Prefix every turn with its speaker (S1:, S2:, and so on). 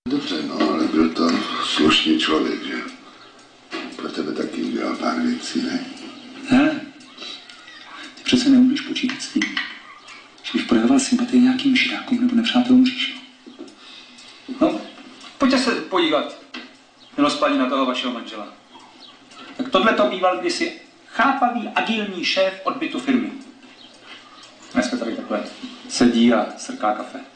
S1: Dobře, no, ale byl to slušný člověk, že? Pro tebe taky udělal pár věcí, ne?
S2: Ne. Ty přece nemůžeš počítat s tím, že bych projevoval sympatii nějakým židákům nebo nepřátelům říši. No, pojďte se podívat, milospaní, na toho vašeho manžela. Tak tohle to býval kdysi chápavý, agilní šéf odbytu firmy. Dneska tady takhle sedí a srká kafe.